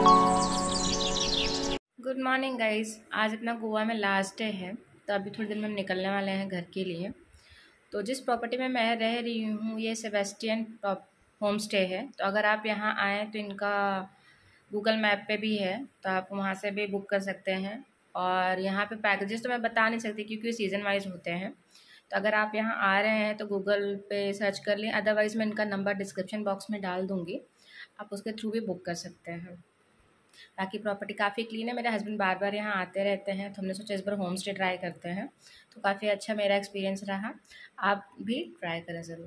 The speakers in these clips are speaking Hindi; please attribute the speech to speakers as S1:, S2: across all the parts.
S1: Good morning guys. आज अपना गोवा में लास्ट डे है, तो अभी थोड़ी देर में हम निकलने वाले हैं घर के लिए। तो जिस प्रॉपर्टी में मैं रह रही हूँ ये सेबेस्टियन होम स्टे है। तो अगर आप यहाँ आएँ तो इनका गूगल मैप पे भी है, तो आप वहाँ से भी बुक कर सकते हैं। और यहाँ पे पैकेजेस तो मैं बता नहीं सकती क्योंकि सीज़न वाइज होते हैं। तो अगर आप यहाँ आ रहे हैं तो गूगल पे सर्च कर लें, अदरवाइज़ मैं इनका नंबर डिस्क्रिप्शन बॉक्स में डाल दूँगी, आप उसके थ्रू भी बुक कर सकते हैं। बाकी प्रॉपर्टी काफ़ी क्लीन है। मेरे हस्बैंड बार बार यहाँ आते रहते हैं, तो हमने सोचा इस बार होम स्टे ट्राई करते हैं। तो काफ़ी अच्छा मेरा एक्सपीरियंस रहा, आप भी ट्राई करें ज़रूर।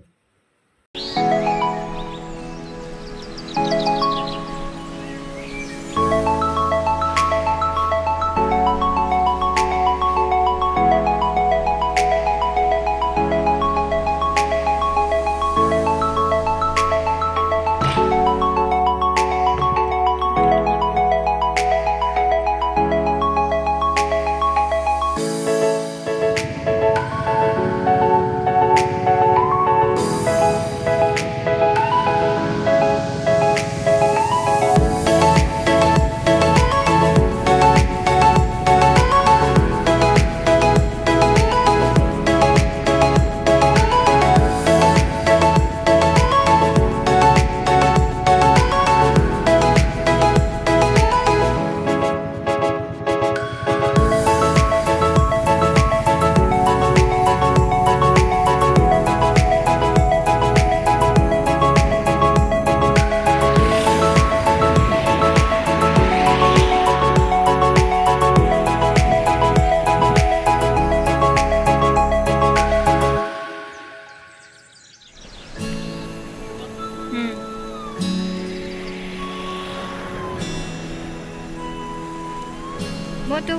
S1: मोटू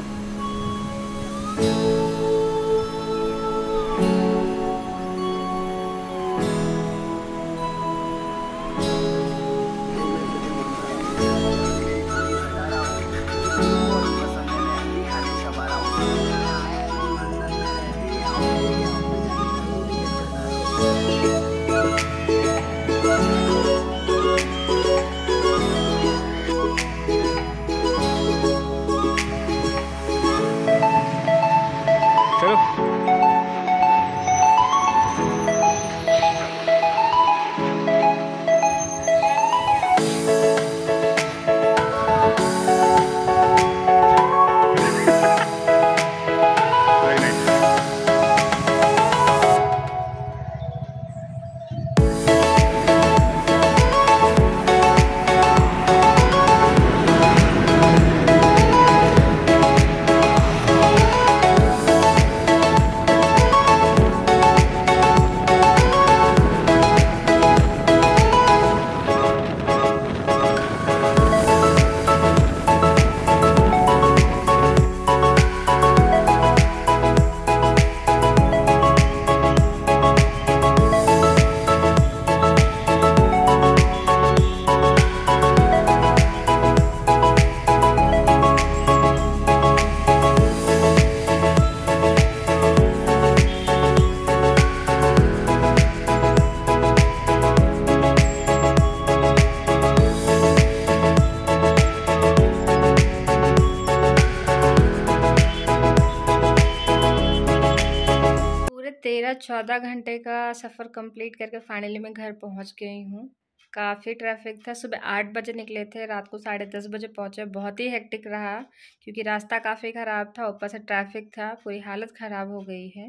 S1: पूरे 13-14 घंटे का सफ़र कंप्लीट करके फाइनली मैं घर पहुंच गई हूँ। काफ़ी ट्रैफिक था। सुबह 8 बजे निकले थे, रात को 10:30 बजे पहुँचे। बहुत ही हेक्टिक रहा क्योंकि रास्ता काफ़ी ख़राब था, ऊपर से ट्रैफिक था, पूरी हालत ख़राब हो गई है।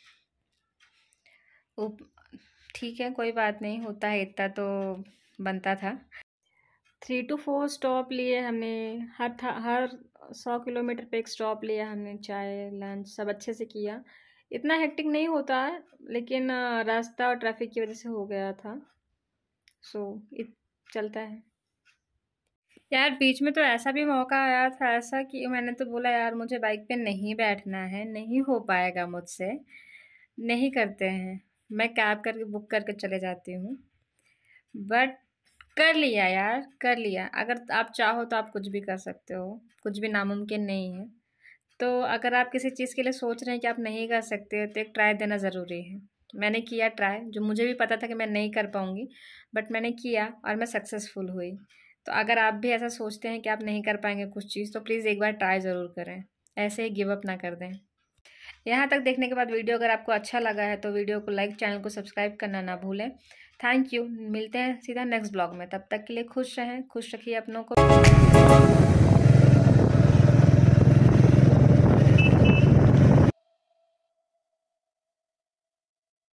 S1: ठीक है, कोई बात नहीं, होता है, इतना तो बनता था। 3 to 4 स्टॉप लिए हमने। हर 100 किलोमीटर पे एक स्टॉप लिया हमने। चाय लंच सब अच्छे से किया। इतना हेक्टिक नहीं होता है, लेकिन रास्ता और ट्रैफिक की वजह से हो गया था। चलता है यार। बीच में तो ऐसा भी मौका आया था ऐसा कि मैंने तो बोला यार मुझे बाइक पे नहीं बैठना है, नहीं हो पाएगा मुझसे, नहीं करते हैं, मैं कैब करके बुक करके चले जाती हूँ। बट कर लिया यार, कर लिया। अगर आप चाहो तो आप कुछ भी कर सकते हो, कुछ भी नामुमकिन नहीं है। तो अगर आप किसी चीज़ के लिए सोच रहे हैं कि आप नहीं कर सकते तो एक ट्राई देना ज़रूरी है। मैंने किया ट्राई, जो मुझे भी पता था कि मैं नहीं कर पाऊँगी, बट मैंने किया और मैं सक्सेसफुल हुई। तो अगर आप भी ऐसा सोचते हैं कि आप नहीं कर पाएंगे कुछ चीज़, तो प्लीज़ एक बार ट्राई ज़रूर करें, ऐसे ही गिव अप ना कर दें। यहाँ तक देखने के बाद वीडियो अगर आपको अच्छा लगा है तो वीडियो को लाइक, चैनल को सब्सक्राइब करना ना भूलें। Thank you. मिलते हैं सीधा नेक्स्ट ब्लॉग में, तब तक के लिए खुश रहें, खुश रखिए अपनों को।